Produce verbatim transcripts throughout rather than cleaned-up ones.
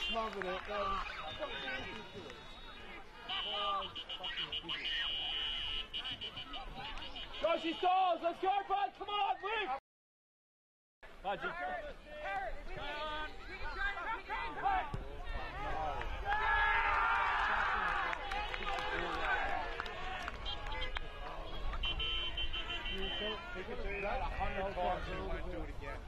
smothered it. Go, she stalls! Let's go, bud! Come on, move! Bud, you... He could do that a hundred times and he won't do it again.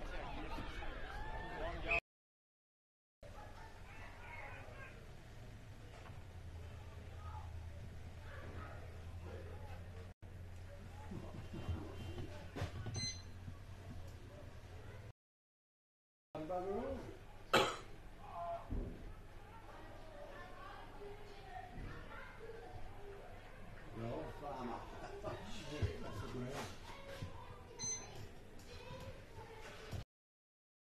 No, farmer. Shit, that's the ground.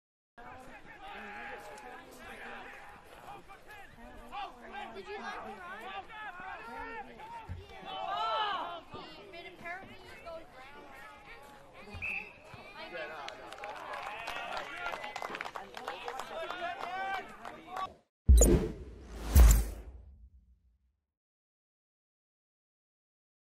Did you like the ride?